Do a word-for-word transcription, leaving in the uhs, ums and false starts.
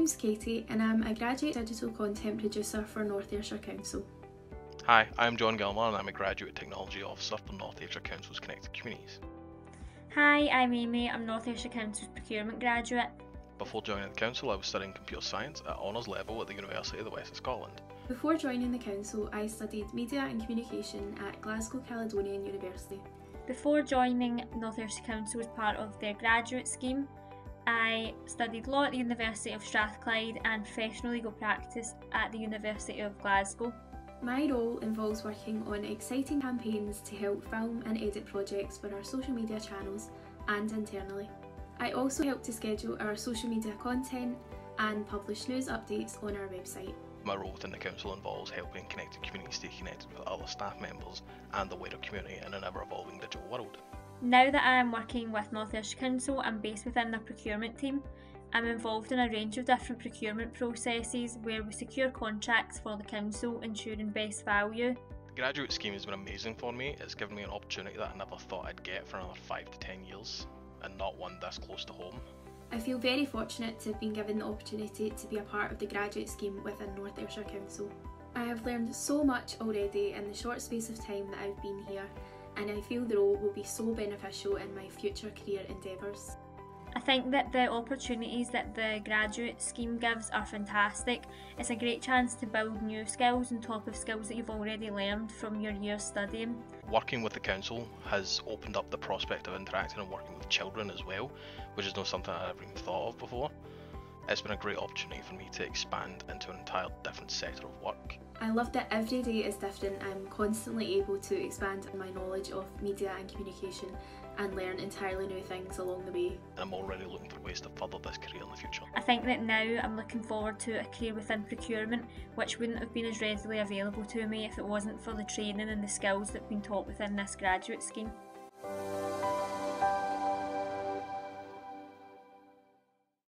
name's Katie and I'm a graduate digital content producer for North Ayrshire Council. Hi, I'm Jon Gilmour and I'm a Graduate Technology Officer for North Ayrshire Council's Connected Communities. Hi, I'm Amy, I'm North Ayrshire Council's Procurement Graduate. Before joining the Council, I was studying Computer Science at honours level at the University of the West of Scotland. Before joining the Council, I studied Media and Communication at Glasgow Caledonian University. Before joining North Ayrshire Council as part of their graduate scheme, I studied law at the University of Strathclyde and professional legal practice at the University of Glasgow. My role involves working on exciting campaigns to help film and edit projects for our social media channels and internally. I also help to schedule our social media content and publish news updates on our website. My role within the Council involves helping connected communities stay connected with other staff members and the wider community in an ever-evolving digital world. Now that I am working with North Ayrshire Council, I'm based within their procurement team. I'm involved in a range of different procurement processes where we secure contracts for the Council, ensuring best value. The graduate scheme has been amazing for me. It's given me an opportunity that I never thought I'd get for another five to ten years, and not one this close to home. I feel very fortunate to have been given the opportunity to be a part of the graduate scheme within North Ayrshire Council. I have learned so much already in the short space of time that I've been here, and I feel the role will be so beneficial in my future career endeavours. I think that the opportunities that the graduate scheme gives are fantastic. It's a great chance to build new skills on top of skills that you've already learned from your years studying. Working with the Council has opened up the prospect of interacting and working with children as well, which is not something I ever even thought of before. It's been a great opportunity for me to expand into an entire different sector of work. I love that every day is different. I'm constantly able to expand my knowledge of media and communication and learn entirely new things along the way. And I'm already looking for ways to further this career in the future. I think that now I'm looking forward to a career within procurement, which wouldn't have been as readily available to me if it wasn't for the training and the skills that have been taught within this graduate scheme.